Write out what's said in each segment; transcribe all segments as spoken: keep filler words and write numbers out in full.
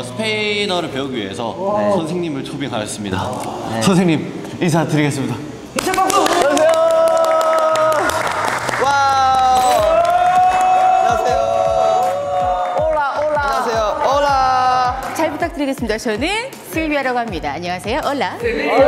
스페인어를 배우기 위해서 네. 선생님을 초빙하였습니다. 네. 선생님 인사드리겠습니다. 안녕하세요. 와우. 안녕하세요. 올라 올라. 안녕하세요. 올라. 잘 부탁드리겠습니다. 저는 실비아라고 합니다. 안녕하세요. 올라.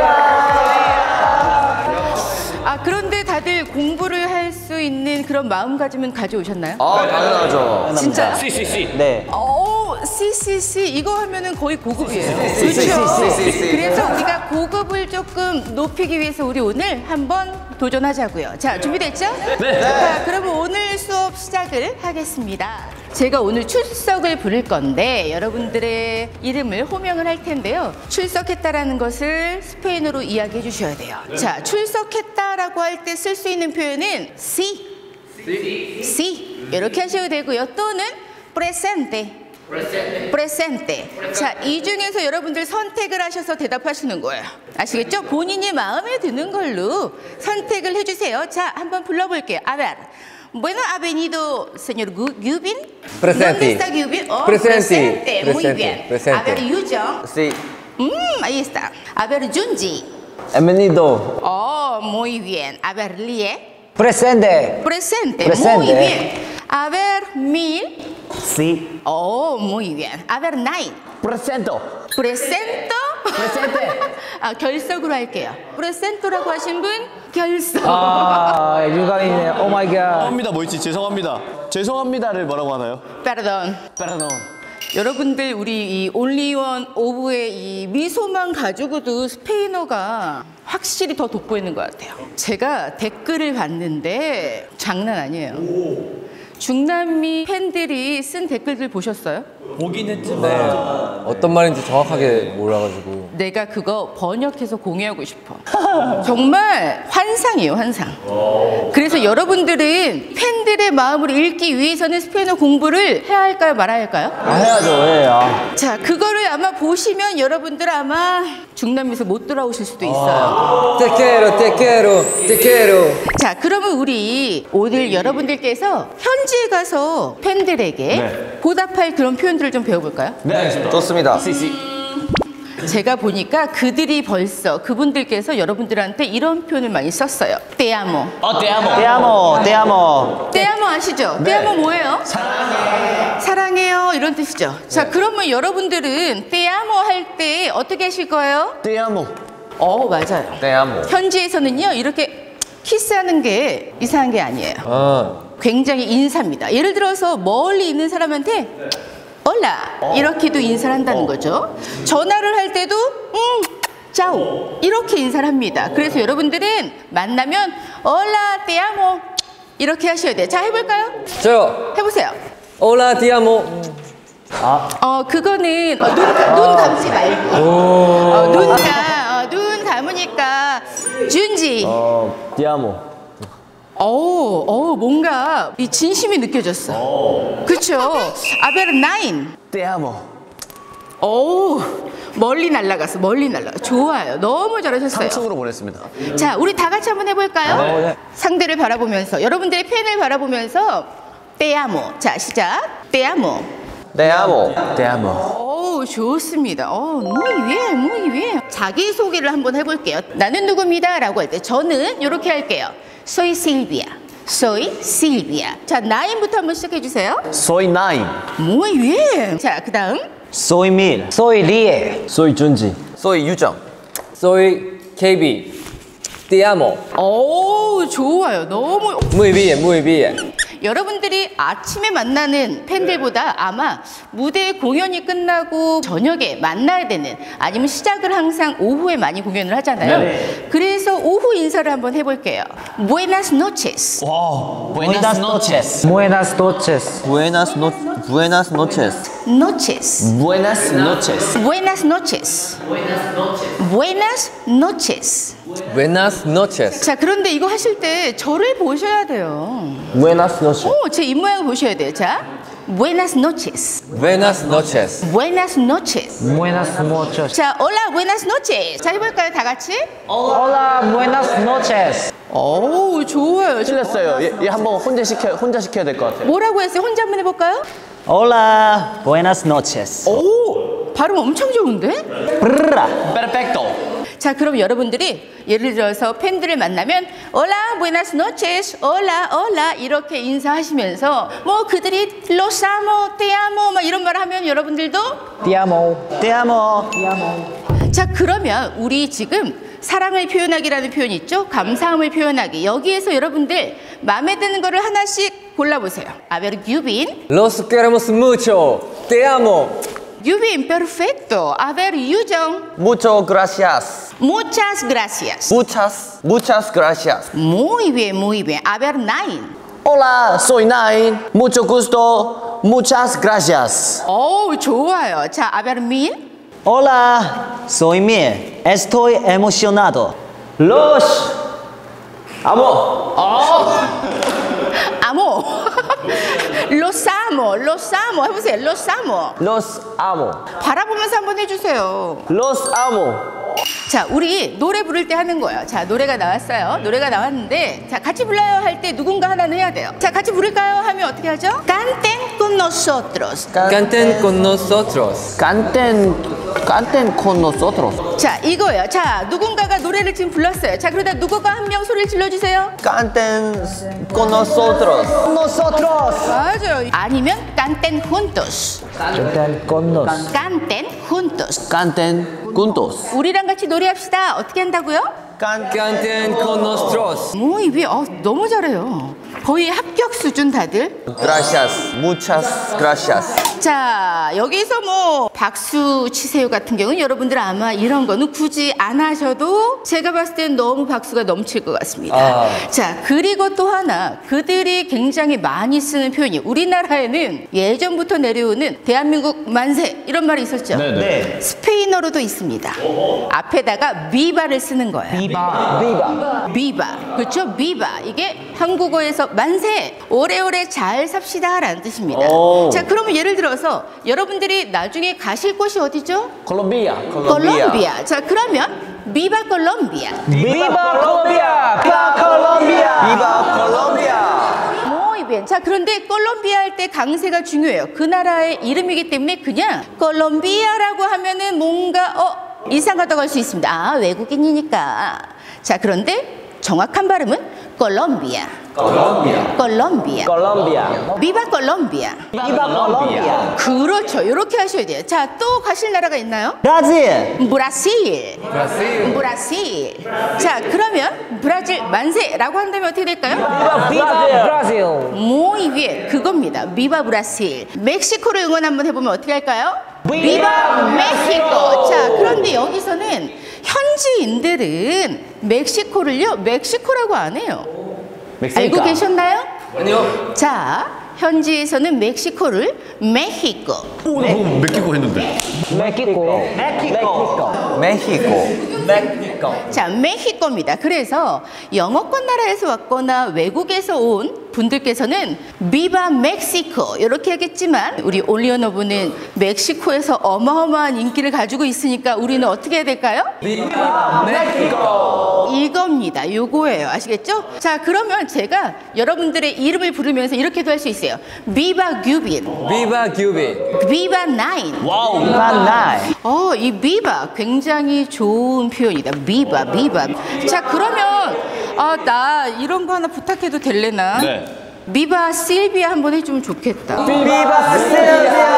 아, 그런데 다들 공부를 할 수 있는 그런 마음가짐은 가져오셨나요? 아, 당연하죠. 진짜요? 씨씨씨. 네. 오, 씨씨씨 이거 하면은 거의 고급이에요. 그렇죠? 씨씨씨. 그래서 우리가 고급을 조금 높이기 위해서 우리 오늘 한번 도전하자고요. 자, 준비됐죠? 네. 자, 그러면 오늘 수업 시작을 하겠습니다. 제가 오늘 출석을 부를 건데 여러분들의 이름을 호명을 할 텐데요. 출석했다라는 것을 스페인어로 이야기해 주셔야 돼요. 자, 출석했다라고 할 때 쓸 수 있는 표현은 sí, sí 이렇게 하셔도 되고요. 또는 presente, presente. 자, 이 중에서 여러분들 선택을 하셔서 대답하시는 거예요. 아시겠죠? 본인이 마음에 드는 걸로 선택을 해주세요. 자, 한번 불러볼게요. A ver. Bueno, ha venido señor Gyubin. Presente. ¿Dónde está Gyubin? Oh, presente. presente. Muy presente. bien. Presente. A ver, Yujeong. Sí. Mm, ahí está. A ver, Junji. Bienvenido. Oh, muy bien. A ver, Lie. Presente. Presente. Presente. Muy bien. A ver, Mil. Sí. Oh, muy bien. A ver, Nine. Presento. Presento. Presente. 아, 결석으로 할게요. 프레센토라고 하신 분 결석. 아, 유감이네. 오 마이 갓. 죄송합니다. 뭐 있지? 죄송합니다. 죄송합니다를 뭐라고 하나요? Perdón. Perdón. 여러분들 우리 이 올리원 오브의 이 미소만 가지고도 스페인어가 확실히 더 돋보이는 것 같아요. 제가 댓글을 봤는데 장난 아니에요. 중남미 팬들이 쓴 댓글들 보셨어요? 보긴 했지만 네. 어떤 말인지 정확하게 몰라가지고. 내가 그거 번역해서 공유하고 싶어. 정말 환상이에요, 환상. 그래서 여러분들은 팬들의 마음을 읽기 위해서는 스페인어 공부를 해야 할까요, 말아야 할까요? 아, 해야죠. 예. 아. 자, 그거를 아마 보시면 여러분들 아마 중남미에서 못 돌아오실 수도 있어요. Te quiero, te quiero, te quiero. 자, 그러면 우리 오늘 여러분들께서 현지에 가서 팬들에게 네. 보답할 그런 표현들을 좀 배워볼까요? 네, 좋습니다. 씨씨. 제가 보니까 그들이 벌써 그분들께서 여러분들한테 이런 표현을 많이 썼어요. Te amo. 어, 대아모. 떼아모, 떼아모. Te amo 아시죠? 네. Te amo 뭐예요? 사랑해. 사랑해요 이런 뜻이죠. 자, 그러면 여러분들은 Te amo 할 때 어떻게 하실 거예요? 대아모. 어, 맞아요. 떼아모. 현지에서는요 이렇게 키스하는 게 이상한 게 아니에요. 아, 굉장히 인사입니다. 예를 들어서 멀리 있는 사람한테 올라 이렇게도 인사를 한다는 거죠. 전화를 할 때도 음 짜오 이렇게 인사를 합니다. 그래서 여러분들은 만나면 올라 띠아모 이렇게 하셔야 돼요. 자, 해볼까요? 저요. 해보세요. Hola, te amo. 어, 그거는 어, 눈, 눈 감지 말고 어, 눈, 감, 어, 눈 감으니까 준지 어, 떼아모. 어, 어, 뭔가 이 진심이 느껴졌어. 그렇죠? 아베르 나인. 떼아모. 오, 멀리 날아갔어. 멀리 날아가. 좋아요. 너무 잘하셨어요. 삼층으로 보냈습니다. 자, 우리 다 같이 한번 해볼까요? 네, 네. 상대를 바라보면서 여러분들의 팬을 바라보면서 떼아모. 자, 시작. 떼아모. 떼아모. 떼아모. 오, 좋습니다. 어, muy bien, muy bien. 자기 소개를 한번 해볼게요. 나는 누구입니다.라고 할 때 저는 이렇게 할게요. Soy Silvia. Soy Silvia. 자, 나인부터 한번 시작해 주세요. Soy nine. Muy bien. 자, 그다음. Soy mil. Soy lie. Soy 준지. 소이 유정. Soy 케이 비. Te amo. 오, 좋아요. 너무 Muy bien, muy bien. 여러분들이 아침에 만나는 팬들보다 아마 무대 공연이 끝나고 저녁에 만나야 되는 아니면 시작을 항상 오후에 많이 공연을 하잖아요. 네. 그래서 오후 인사를 한번 해볼게요. Buenas noches. 와, buenas noches. Buenas noches. Buenas no, buenas noches. Noches. Buenas noches. Buenas noches. Buenas noches. Buenas noches. 자, 그런데 이거 하실 때 저를 보셔야 돼요. Buenas noches. 오, 제 입모양을 보셔야 돼요. 자, Buenas noches. Buenas noches. Buenas noches. Buenas noches. 자, hola, buenas noches. 자, 해볼까요, 다 같이? Hola, buenas noches. 오, 좋아요. 틀렸어요. 얘, 얘 한번 혼자 시켜 혼자 시켜야 될 것 같아요. 뭐라고 했어요? 혼자 한번 해볼까요? Hola, buenas noches. 오, 발음 엄청 좋은데? Perfecto. 자, 그럼 여러분들이 예를 들어서 팬들을 만나면 Hola, buenas noches, hola, hola 이렇게 인사하시면서 뭐 그들이 Los amo, te amo 막 이런 말 하면 여러분들도 Ti amo. Te amo. 자, 그러면 우리 지금 사랑을 표현하기라는 표현이 있죠? 감사함을 표현하기. 여기에서 여러분들 마음에 드는 거를 하나씩 골라보세요. A ver, Yubin. Los queremos mucho. Te amo. Yubin, perfecto. A ver, Yujong. Muchas gracias. Muchas gracias. Muchas, muchas gracias. Muy bien, muy bien. A ver, Nine. Hola, soy Nine. Mucho gusto. Muchas gracias. 어우, 좋아요. 자, a ver, Min. Hola, soy Mir. Estoy emocionado. Los amo. Amo. Los amo, los amo. 해보세요. Los amo. Los amo. 바라보면서 한번 해주세요. Los amo. 자, 우리 노래 부를 때 하는 거예요. 자, 노래가 나왔어요. 노래가 나왔는데, 자, 같이 불러요 할 때 누군가 하나는 해야 돼요. 자, 같이 부를까요? 하면 어떻게 하죠? Canten con nosotros. Canten con nosotros. Canten, canten con nosotros. 자, 이거예요. 자, 누군가가 노래를 지금 불렀어요. 자, 그러다 누구가 한 명 소리를 질러주세요. Canten con nosotros. Nosotros. 맞아요. 아니면 canten juntos. Canten con nos. canten juntos. Canten juntos. 우리랑 같이 노래합시다. 어떻게 한다고요? Canten con nosotros. muy bien. 어, 너무 잘해요. 거의 합격 수준 다들. Gracias. Muchas gracias. 자, 여기서 뭐 박수 치세요 같은 경우는 여러분들 아마 이런 거는 굳이 안 하셔도 제가 봤을 땐 너무 박수가 넘칠 것 같습니다. 아. 자, 그리고 또 하나 그들이 굉장히 많이 쓰는 표현이 우리나라에는 예전부터 내려오는 대한민국 만세 이런 말이 있었죠. 네. 스페인어로도 있습니다. 앞에다가 비바를 쓰는 거예요. Viva. Viva. 비바. 그렇죠? 비바. 이게 한국어에서 만세! 오래오래 잘 삽시다 라는 뜻입니다. 오. 자, 그러면 예를 들어서 여러분들이 나중에 가실 곳이 어디죠? 콜롬비아. 콜롬비아. 자, 그러면 비바 콜롬비아. Viva Colombia. Viva Colombia. Viva Colombia. Muy bien. 자, 그런데 콜롬비아 할 때 강세가 중요해요. 그 나라의 이름이기 때문에 그냥 콜롬비아라고 하면은 뭔가 어 이상하다고 할 수 있습니다. 아, 외국인이니까. 자, 그런데 정확한 발음은 콜롬비아. Colombia. 콜롬비아. Colombia. 비바 콜롬비아. Viva Colombia. 그렇죠. 이렇게 하셔야 돼요. 자, 또 가실 나라가 있나요? Brazil. 브라질. Brasil. 브라질. 자, 그러면 브라질 만세라고 한다면 어떻게 될까요? Viva Brazil. Muy bien. 그겁니다. 비바 브라질. 멕시코를 응원 한번 해보면 어떻게 할까요? 비바 멕시코. 자, 그런데 여기서는 현지인들은 멕시코를요, 멕시코라고 안 해요. 알고 계셨나요? 아니요. 자, 현지에서는 멕시코를 메히코. 오, 나 방금 멕시코 했는데. Mexico. Mexico. México. Mexico. 자, 메히코입니다. 그래서 영어권 나라에서 왔거나 외국에서 온 분들께서는 비바 멕시코 이렇게 하겠지만 우리 올리언어부는 멕시코에서 어마어마한 인기를 가지고 있으니까 우리는 어떻게 해야 될까요? Viva Mexico. 이겁니다. 요거예요. 아시겠죠? 자, 그러면 제가 여러분들의 이름을 부르면서 이렇게도 할 수 있어요. 비바 규빈, Viva Cuba. 비바 나인. 와우. Viva Nine. 어, 이 비바 굉장히 좋은 표현이다. 비바, 비바. 자, 그러면 아, 나 이런 거 하나 부탁해도 될래나? 네. 비바 실비아 한번 해주면 좋겠다. Viva Silvia.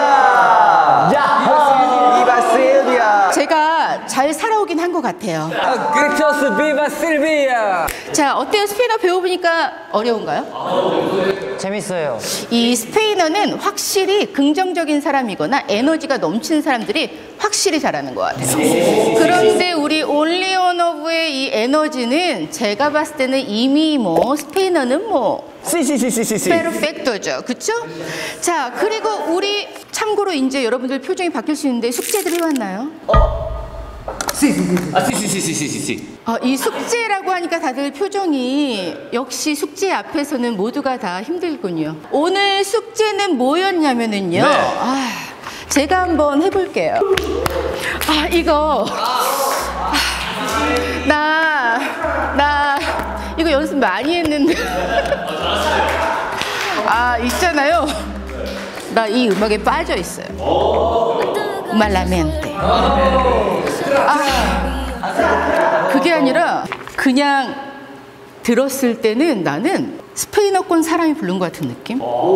Viva Silvia. 제가 잘 살아오긴 한 것 같아요. 아, Gritos Viva Silvia. 자, 어때요? 스페인어 배워보니까 어려운가요? 재밌어요. 이 스페인어는 확실히 긍정적인 사람이거나 에너지가 넘치는 사람들이 확실히 잘하는 것 같아요. 그런데 우리 올리언어브의 이 에너지는 제가 봤을 때는 이미 뭐 스페인어는 뭐 시시시시시시. 페르펙토죠. 그쵸? 자, 그리고 우리 참고로 이제 여러분들 표정이 바뀔 수 있는데 숙제들 해왔나요? 아, 시시시시시시. 어, 이 숙제라고 하니까 다들 표정이 역시 숙제 앞에서는 모두가 다 힘들군요. 오늘 숙제는 뭐였냐면은요. 네. 아, 제가 한번 해볼게요. 아, 이거. 아, 나, 나, 이거 연습 많이 했는데. 아, 있잖아요. 나 이 음악에 빠져 있어요. malamente. 아, 그게 아니라 그냥 들었을 때는 나는 스페인어권 사람이 부른 것 같은 느낌?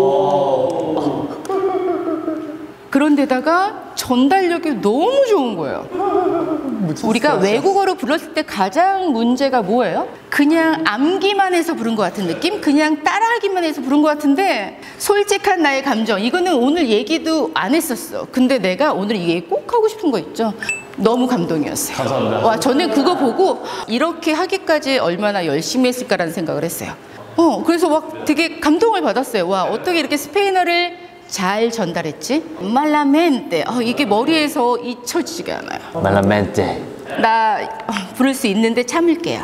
그런데다가 전달력이 너무 좋은 거예요. 우리가 외국어로 불렀을 때 가장 문제가 뭐예요? 그냥 암기만 해서 부른 것 같은 느낌? 그냥 따라하기만 해서 부른 것 같은데 솔직한 나의 감정, 이거는 오늘 얘기도 안 했었어. 근데 내가 오늘 이 얘기 꼭 하고 싶은 거 있죠? 너무 감동이었어요. 감사합니다. 와, 저는 그거 보고 이렇게 하기까지 얼마나 열심히 했을까라는 생각을 했어요. 어, 그래서 막 되게 감동을 받았어요. 와, 어떻게 이렇게 스페인어를 잘 전달했지? 말라멘테. 어, 이게 머리에서 잊혀지지가 않아요. 말라멘테. 나 어, 부를 수 있는데 참을게요.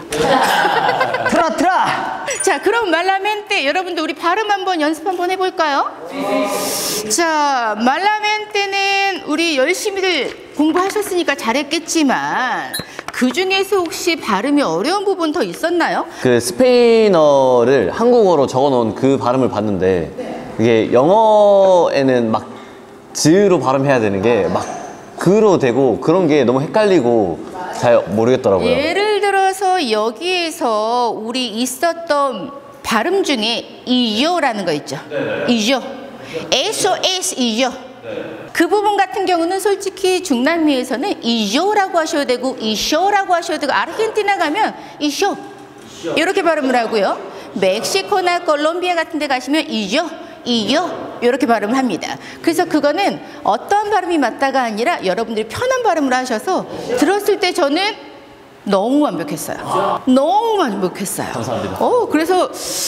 트라 트라. 자, 그럼 말라멘테 여러분들 우리 발음 한번 연습 한번 해볼까요? 자, 말라멘테는 우리 열심히들 공부하셨으니까 잘했겠지만 그 중에서 혹시 발음이 어려운 부분 더 있었나요? 그 스페인어를 한국어로 적어놓은 그 발음을 봤는데 이게 영어에는 막 즈로 발음해야 되는 게 막 그로 되고 그런 게 너무 헷갈리고 잘 모르겠더라고요. 예를 들어서 여기에서 우리 있었던 발음 중에 이요라는 거 있죠. 이요. eso es 이요. 그 부분 같은 경우는 솔직히 중남미에서는 이요라고 하셔도 되고 이쇼라고 하셔도 되고 아르헨티나 가면 이쇼 이렇게 발음을 하고요. 멕시코나 콜롬비아 같은 데 가시면 이요 이요 이렇게 발음을 합니다. 그래서 그거는 어떤 발음이 맞다가 아니라 여러분들이 편한 발음을 하셔서 들었을 때 저는 너무 완벽했어요. 너무 완벽했어요. 감사합니다. 어, 그래서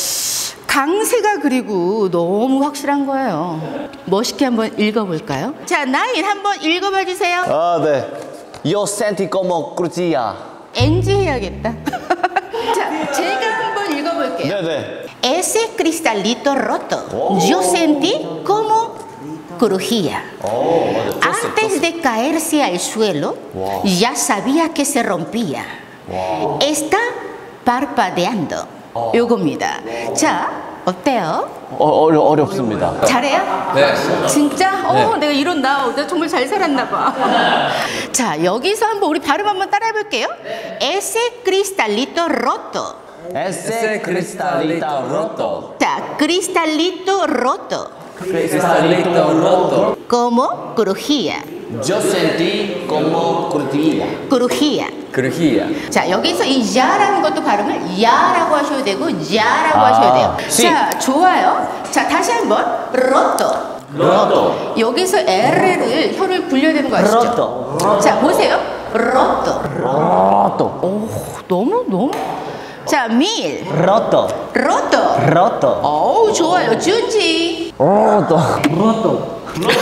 강세가 그리고 너무 확실한 거예요. 멋있게 한번 읽어볼까요? 자, 나인 한번 읽어봐 주세요. 아, 네. Yo sentí como crujía. 엔지 해야겠다. 자, 제가 한번 읽어볼게요. 네네. Ese cristalito roto, yo sentí como crujía. Antes de caerse al suelo, ya sabía que se rompía. Está parpadeando. 요겁니다. 자, 어때요? 어, 어려, 어렵습니다. 잘해요? 네. 진짜? 어, 네. 내가 이런 나, 나 정말 잘 살았나 봐. 자, 여기서 한번 우리 발음 한번 따라해 볼게요. Ese cristalito roto. Ese cristalito roto. 자, cristalito roto. Cristalito roto. Como crujía. Yo sentí como crujía. crujía. Crujía. 자, 여기서 이 야라는 것도 발음을 야라고 하셔도 되고 야라고 아, 하셔야 돼요. 시. 자, 좋아요. 자, 다시 한번 roto. roto. 여기서 R를 혀를 굴려야 되는 거 아시죠? roto. 자, 보세요. roto. roto. 오, 너무 너무. 자, 밀. roto. roto. roto. 어우, 좋아요. 준지. roto. roto.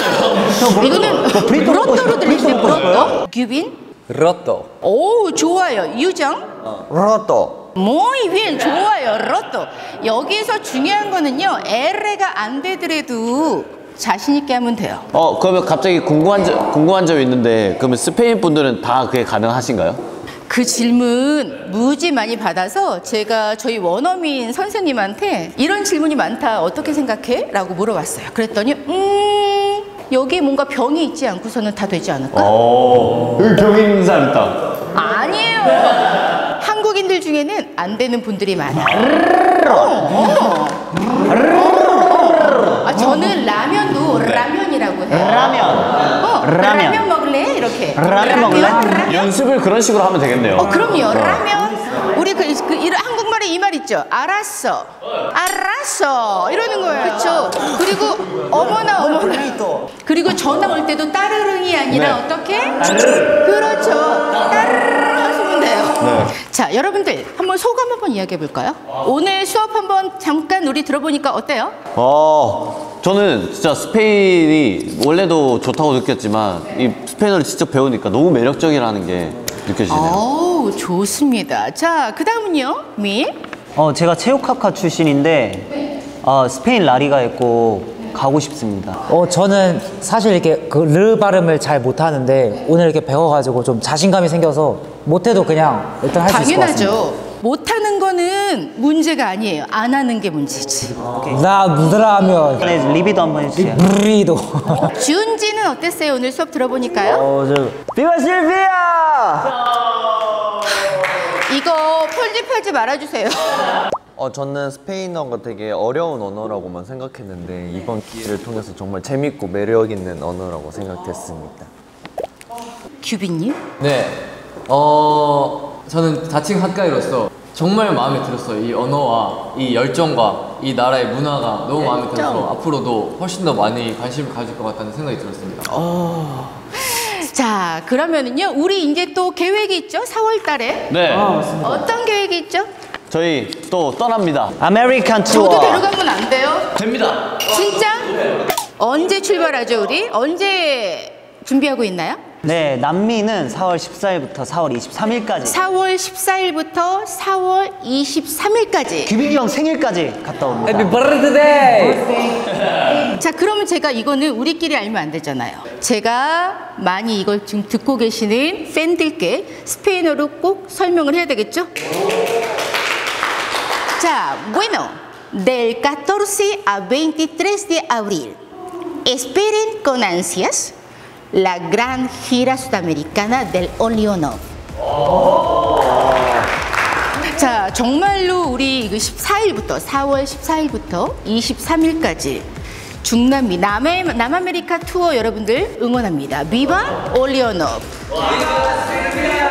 이거는 브리또 먹고 싶어요? 로또로 들리시는 브리또 먹고 싶어요? 로또? 규빈? Roto. 오, 좋아요. 유정? roto. muy bien, 좋아요. 로또. 여기서 중요한 거는요, L가 안 되더라도 자신 있게 하면 돼요. 어, 그러면 갑자기 궁금한 점, 궁금한 점이 있는데 그러면 스페인 분들은 다 그게 가능하신가요? 그 질문 무지 많이 받아서 제가 저희 원어민 선생님한테 이런 질문이 많다, 어떻게 생각해? 라고 물어봤어요. 그랬더니 음... 여기에 뭔가 병이 있지 않고서는 다 되지 않을까? 오, 여기 병 있는 사람 있다. 아니에요. 한국인들 중에는 안 되는 분들이 많아. 어, 어. 어. 아, 저는 라면도 라면이라고 해요. 라면. 어, 라면. 라면 먹을래? 이렇게. 라면 먹을래? 라면. 연습을 그런 식으로 하면 되겠네요. 어, 그럼요. 라면. 우리 그, 그 이런 한국말에 이 말 있죠. 알았어. 알았어. 이러는 거예요. 그렇죠. 그리고 어머나 어머나. 그리고 전화 올 때도 따르릉이 아니라 네. 어떻게? 그렇죠. 따르릉 하시면 돼요. 네. 자, 여러분들 한번 소감 한번 이야기해 볼까요? 오늘 수업 한번 잠깐 우리 들어보니까 어때요? 어, 저는 진짜 스페인이 원래도 좋다고 느꼈지만 이 스페인어를 직접 배우니까 너무 매력적이라는 게 느껴지네요. 어우, 좋습니다. 자, 그 다음은요, 밀. 어, 제가 체육학과 출신인데 어, 스페인 라리가에 꼭 가고 싶습니다. 어, 저는 사실 이렇게 그 르 발음을 잘 못하는데 오늘 이렇게 배워가지고 좀 자신감이 생겨서 못해도 그냥 일단 할 수 있을 것 같습니다. 당연하죠. 못하는 건 거는 문제가 아니에요. 안 하는 게 문제지. 나 누드라면 네, 리비도 한번 해주세요. 브리도. 준지는 어땠어요? 오늘 수업 들어보니까요? 어, 저 비바 실비아! 이거 편집하지 말아주세요. 어, 저는 스페인어가 되게 어려운 언어라고만 생각했는데 이번 기회를 통해서 정말 재밌고 매력 있는 언어라고 생각했습니다. 규빈님? 네. 어, 저는 자칭 핫가이로서 정말 마음에 들었어요. 이 언어와 이 열정과 이 나라의 문화가 너무 마음에 들어서 앞으로도 훨씬 더 많이 관심을 가질 것 같다는 생각이 들었습니다. 자, 그러면은요, 우리 이제 또 계획이 있죠? 사월 달에. 네. 어떤 계획이 있죠? 저희 또 떠납니다. 아메리칸 투어. 저도 데려가면 안 돼요? 됩니다. 진짜? 언제 출발하죠, 우리? 언제 준비하고 있나요? 네, 남미는 사월 십사일부터 사월 이십삼일까지. 사월 십사일부터 사월 이십삼일까지. 규빈이 형 생일까지 갔다 옵니다. Happy birthday! 자, 그러면 제가 이거는 우리끼리 알면 안 되잖아요. 제가 많이 이걸 지금 듣고 계시는 팬들께 스페인어로 꼭 설명을 해야 되겠죠? 자, bueno, del catorce a veintitrés de abril, esperen con ansias la gran gira sudamericana del Only on Off. 자, 정말로 우리 이거 십사일부터 사월 십사일부터 이십삼일까지 중남미 남해, 남아메리카 투어 여러분들 응원합니다. 비바 올리온 오프.